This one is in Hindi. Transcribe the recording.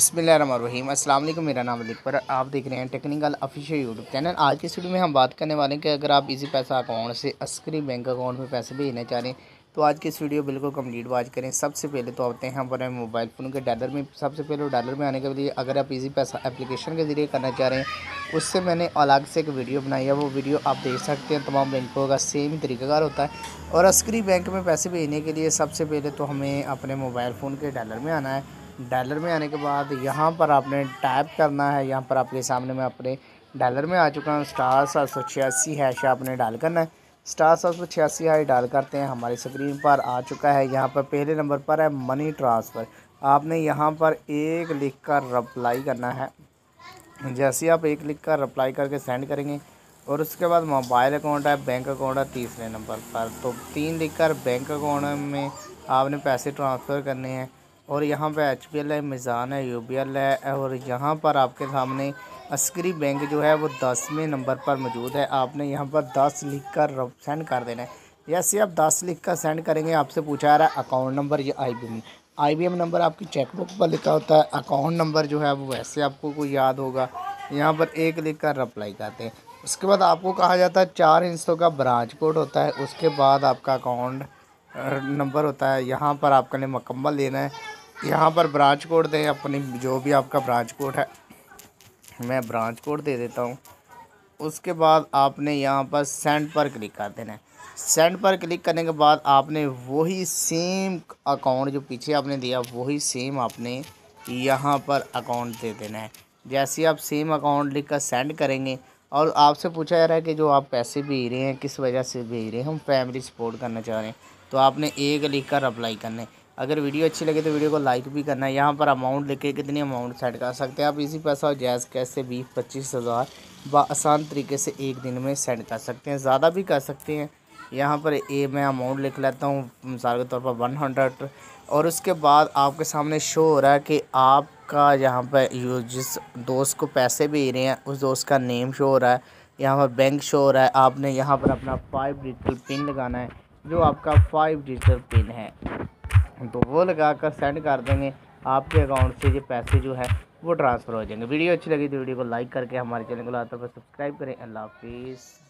बिस्मिल्लाहिर्रहमानिर्रहीम। अस्सलाम वालेकुम। मेरा नाम अली पर आप देख रहे हैं टेक्निकल ऑफिशियल यूट्यूब चैनल। आज की वीडियो में हम बात करने वाले हैं कि अगर आप इजी पैसा अकाउंट से अस्करी बैंक अकाउंट में पैसे भेजना चाह रहे हैं तो आज की इस वीडियो बिल्कुल कंप्लीट वॉच करें। सबसे पहले तो आते हैं हमारे मोबाइल फ़ोन के डॉलर में। सबसे पहले डॉलर में आने के लिए अगर आप इजी पैसा एप्लीकेशन के ज़रिए करना चाह रहे हैं उससे मैंने अलग से एक वीडियो बनाई है, वो वीडियो आप देख सकते हैं। तमाम बैंकों का सेम तरीक़ाकार होता है और अस्करी बैंक में पैसे भेजने के लिए सबसे पहले तो हमें अपने मोबाइल फ़ोन के डॉलर में आना है। डॉलर में आने के बाद यहाँ पर आपने टाइप करना है। यहाँ पर आपके सामने मैं अपने डॉलर में आ चुका हूँ। *786# आपने डाल करना है। *786# डाल करते हैं, हमारी स्क्रीन पर आ चुका है। यहाँ पर पहले नंबर पर है मनी ट्रांसफ़र। आपने यहाँ पर एक लिख कर रिप्लाई करना है। जैसे आप एक लिख कर रिप्लाई करके सेंड करेंगे और उसके बाद मोबाइल अकाउंट है, बैंक अकाउंट है तीसरे नंबर पर, तो 3 लिख कर बैंक अकाउंट में आपने पैसे ट्रांसफ़र करने हैं। और यहाँ पे HPL है, मिज़ान है, UBL है और यहाँ पर आपके सामने अस्करी बैंक जो है वो 10वें नंबर पर मौजूद है। आपने यहाँ पर 10 लिख कर सेंड कर देना है। जैसे आप 10 लिख कर सेंड करेंगे आपसे पूछा जा रहा है अकाउंट नंबर या IBM नंबर आपकी चेकबुक पर लिखा होता है। अकाउंट नंबर जो है वो वैसे आपको कोई याद होगा। यहाँ पर एक लिख कर रिप्लाई करते हैं। उसके बाद आपको कहा जाता है 4 हिस्सों का ब्रांच कोड होता है। उसके बाद आपका अकाउंट नंबर होता है। यहाँ पर आपने मुकम्मल लेना है। यहाँ पर ब्रांच कोड दें अपनी, जो भी आपका ब्रांच कोड है। मैं ब्रांच कोड दे देता हूँ। उसके बाद आपने यहाँ पर सेंड पर क्लिक कर देना है। सेंड पर क्लिक करने के बाद आपने वही सेम अकाउंट जो पीछे आपने दिया वही सेम आपने यहाँ पर अकाउंट दे देना है। जैसे आप सेम अकाउंट लिख कर सेंड करेंगे और आपसे पूछा जा रहा है कि जो आप पैसे भेज रहे हैं किस वजह से भेज रहे हैं, हम फैमिली सपोर्ट करना चाह रहे हैं, तो आपने एक लिख कर अप्लाई करना है। अगर वीडियो अच्छी लगे तो वीडियो को लाइक भी करना है। यहाँ पर अमाउंट लिख के कितनी अमाउंट सेंड कर सकते हैं आप इसी पैसा और जायज़ कैश से 20-25 हज़ार आसान तरीके से एक दिन में सेंड कर सकते हैं, ज़्यादा भी कर सकते हैं। यहाँ पर मैं अमाउंट लिख लेता हूँ मिसाल के तौर पर 100 और उसके बाद आपके सामने शो हो रहा है कि आपका यहाँ पर जिस दोस्त को पैसे भेज रहे हैं उस दोस्त का नेम शो हो रहा है। यहाँ पर बैंक शो हो रहा है। आपने यहाँ पर अपना 5 डिजिटल पिन लगाना है, जो आपका 5 डिजिटल पिन है तो वो लगा कर सेंड कर देंगे। आपके अकाउंट से ये पैसे जो है वो ट्रांसफ़र हो जाएंगे। वीडियो अच्छी लगी तो वीडियो को लाइक करके हमारे चैनल को लाते हुए सब्सक्राइब करें। अल्लाह हाफिज़।